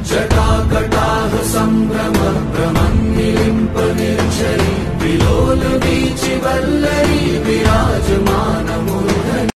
जटाकटाह सम्भ्रम भ्रमन्निलिम्प निर्झरी विलोल वीचि वल्लरी विराजमान।